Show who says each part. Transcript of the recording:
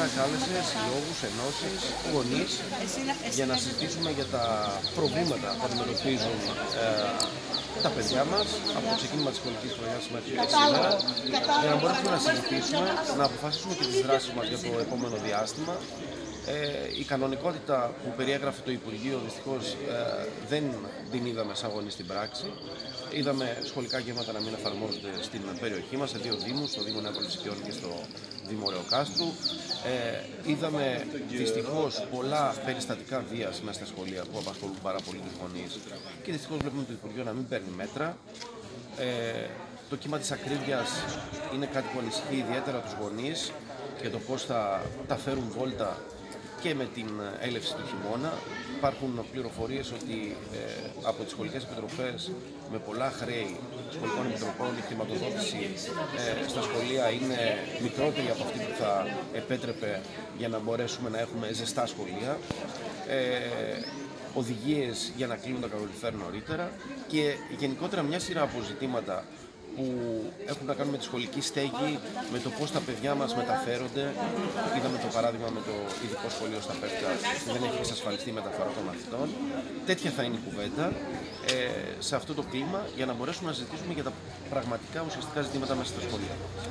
Speaker 1: κάλεσε συλλόγους, ενώσεις, γονείς για να συζητήσουμε για τα προβλήματα που αντιμετωπίζουν τα παιδιά μας από το ξεκίνημα της σχολικής χρονιάς μέχρι σήμερα, για να μπορέσουμε να συζητήσουμε, να αποφασίσουμε και τις δράσεις μας για το επόμενο διάστημα. Η κανονικότητα που περιέγραφε το Υπουργείο δυστυχώς δεν την είδαμε σαν γονείς στην πράξη. Είδαμε σχολικά γεύματα να μην εφαρμόζονται στην περιοχή μας, σε δύο δήμους, στο Δήμο Νεάπολης Οικειών και στο Δήμο Ρεοκάστρου. Είδαμε δυστυχώς πολλά περιστατικά βίας μέσα στα σχολεία που απασχολούν πάρα πολύ τους γονείς και δυστυχώς βλέπουμε το Υπουργείο να μην παίρνει μέτρα. Το κύμα της ακρίβειας είναι κάτι που ανησυχεί ιδιαίτερα τους γονείς για το πώς θα τα φέρουν βόλτα και με την έλευση του χειμώνα. Υπάρχουν πληροφορίες ότι από τις σχολικές επιτροπές με πολλά χρέη σχολικών επιτροπών η χρηματοδότηση στα σχολεία είναι μικρότερη από αυτή που θα επέτρεπε για να μπορέσουμε να έχουμε ζεστά σχολεία. Οδηγίες για να κλείνουν τα καλοριφέρ νωρίτερα και γενικότερα μια σειρά από ζητήματα που έχουν να κάνουν με τη σχολική στέγη, με το πώς τα παιδιά μας μεταφέρονται. Είδαμε το παράδειγμα με το ειδικό σχολείο στα Πεύκα που δεν έχει εξασφαλιστεί η μεταφορά των μαθητών. Τέτοια θα είναι η κουβέντα σε αυτό το κλίμα για να μπορέσουμε να συζητήσουμε για τα πραγματικά ουσιαστικά ζητήματα μέσα στα σχολεία.